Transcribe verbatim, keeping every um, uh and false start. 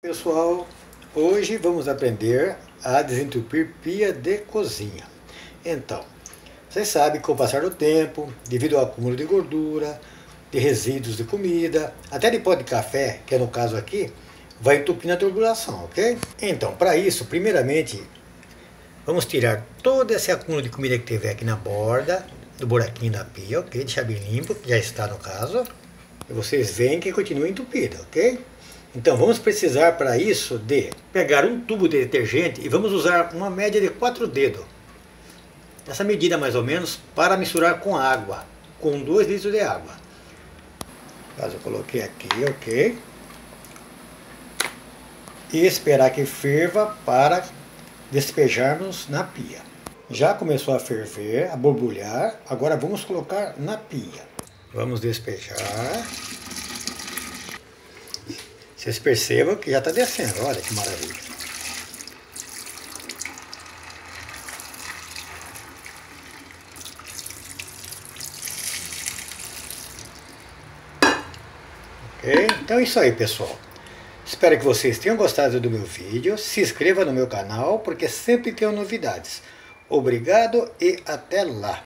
Pessoal, hoje vamos aprender a desentupir pia de cozinha. Então, vocês sabem que com o passar do tempo, devido ao acúmulo de gordura, de resíduos de comida, até de pó de café, que é no caso aqui, vai entupindo a turbulação, ok? Então, para isso, primeiramente, vamos tirar todo esse acúmulo de comida que tiver aqui na borda, do buraquinho da pia, ok? Deixar bem limpo, que já está no caso. E vocês veem que continua entupida, ok? Então vamos precisar para isso de pegar um tubo de detergente e vamos usar uma média de quatro dedos. Essa medida mais ou menos para misturar com água, com dois litros de água. Caso eu coloquei aqui, ok. E esperar que ferva para despejarmos na pia. Já começou a ferver, a borbulhar, agora vamos colocar na pia. Vamos despejar. Vocês percebam que já está descendo, olha que maravilha. Ok? Então é isso aí, pessoal. Espero que vocês tenham gostado do meu vídeo. Se inscreva no meu canal, porque sempre tenho novidades. Obrigado e até lá!